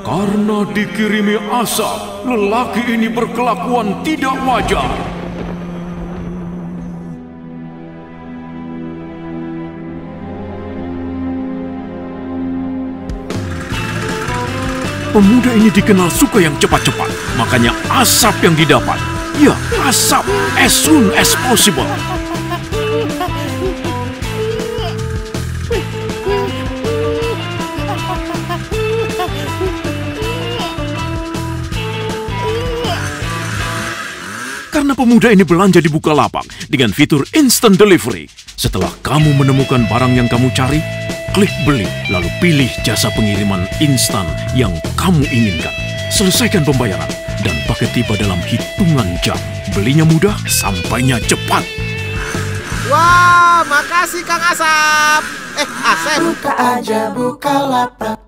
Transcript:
Karena dikirimi asap, lelaki ini berkelakuan tidak wajar. Pemuda ini dikenal suka yang cepat-cepat, makanya asap yang didapat, ya asap as soon as possible. Karena pemuda ini belanja di Bukalapak dengan fitur instant delivery. Setelah kamu menemukan barang yang kamu cari, klik beli, lalu pilih jasa pengiriman instan yang kamu inginkan. Selesaikan pembayaran, dan paket tiba dalam hitungan jam. Belinya mudah, sampainya cepat. Wah, makasih Kang Asap. Asep. Buka aja Bukalapak.